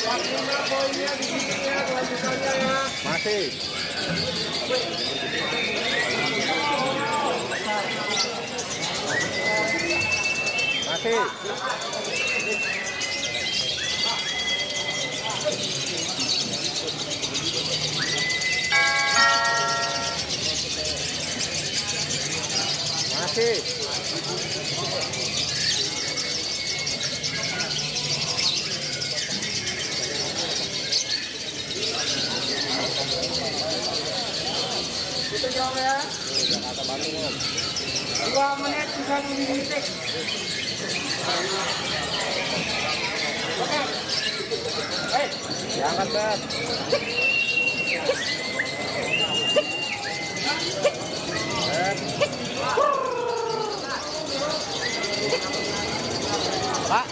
Masih. Masih. Masih. Itu jauh ya. Jakarta Bandung. 2 menit 30 detik. Oke. Hei, Diangkat, Bet. Pak.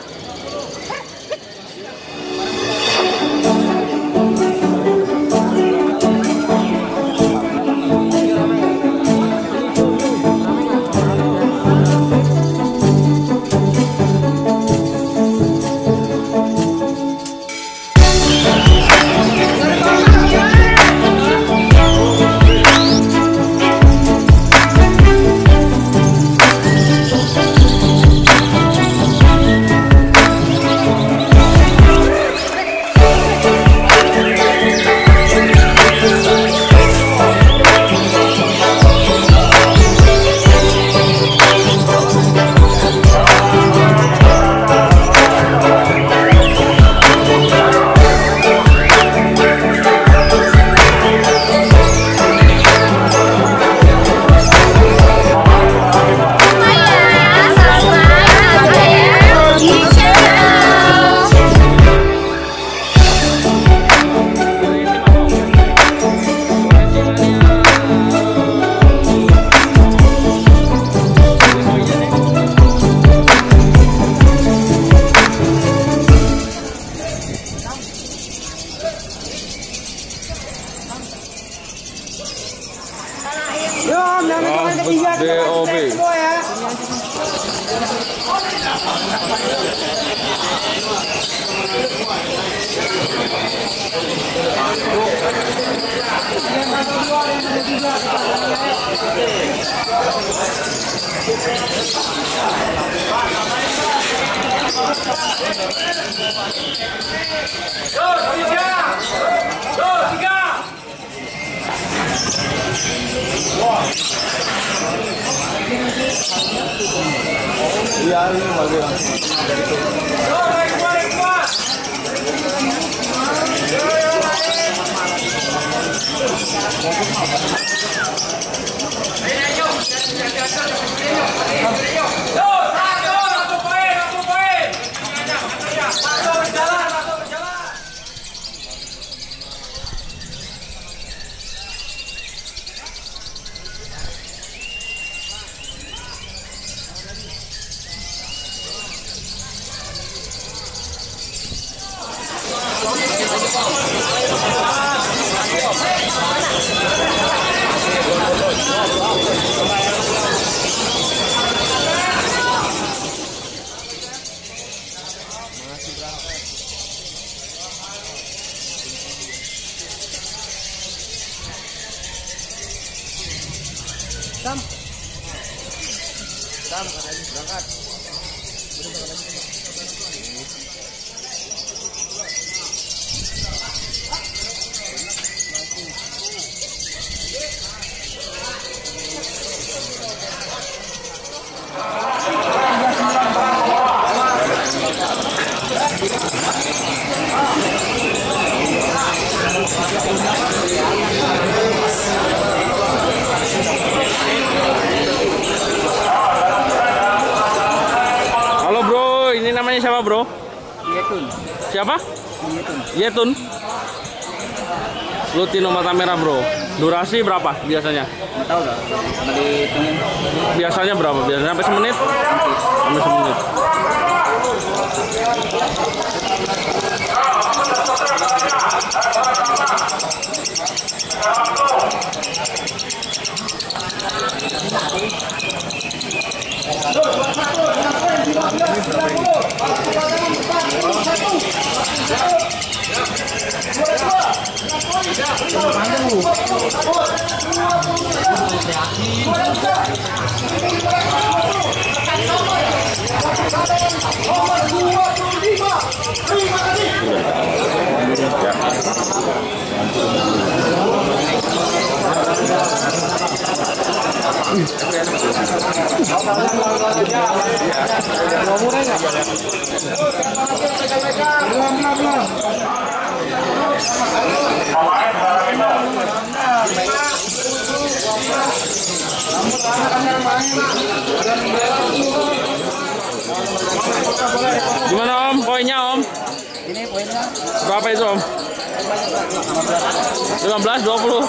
DOB. Iya, ini bagus. Sam, katanya berangkat. Halo bro, ini namanya siapa bro? Yetun. Siapa? Yetun. Yetun. Lutino mata merah bro. Durasi berapa biasanya? Nggak tahu dah. Sama dihitungin. Biasanya berapa? Biasanya sampai semenit? Sampai semenit. Satu. Gimana Om? Poinnya Om? Ini poinnya Berapa itu Om? 15, 20.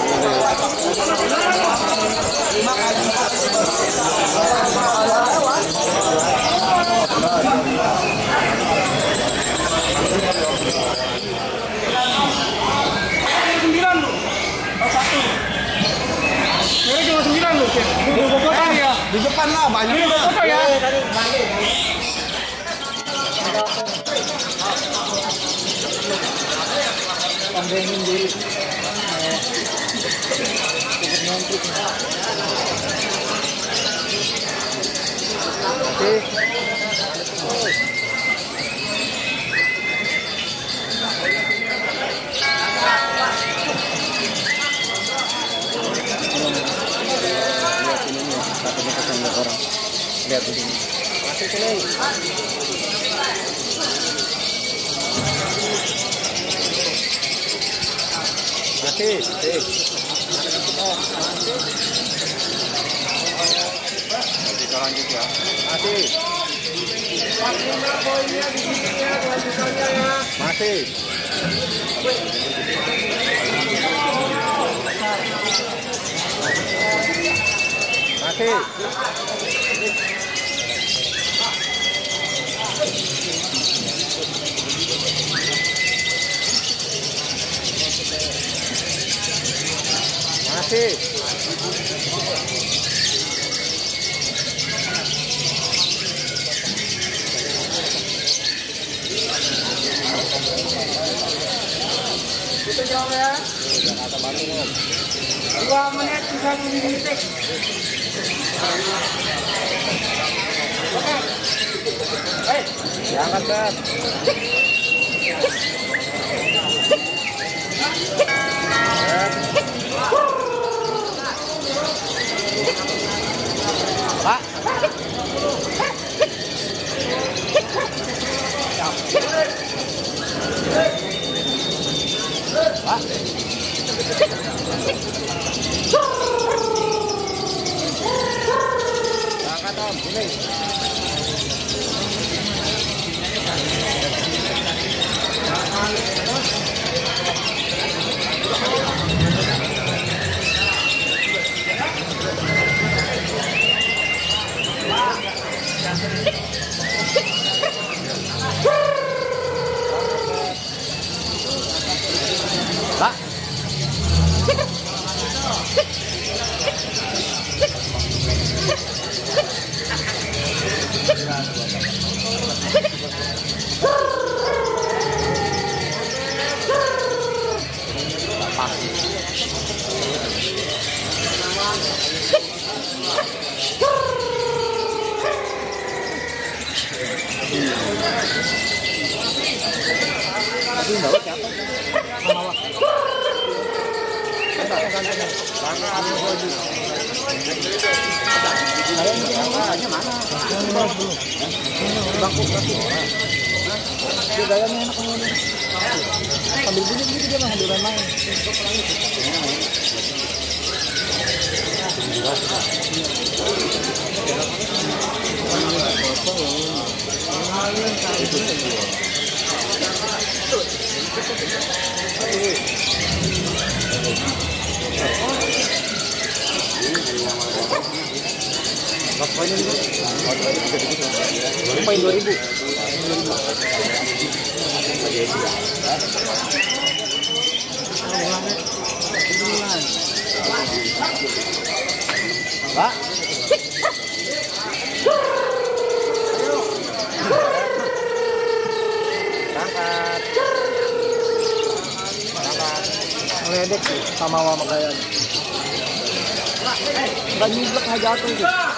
Di depan lah banyak ya. Pembengin diri. Lihat ini. Masih sini. Masih. Kita lanjut ya. Masih. Masih. Masih. Masih. Kita jawab ya. 2 menit 30 detik. Oke. Hei, jangan kan. Pak. Pak. Angkat Om, ini. Pak. Sambil bunyi dia menghadirkan main. Poin 2000. Pak. Ngeledek sih sama kayaknya. Enggak nyiblek, nggak jatuh itu.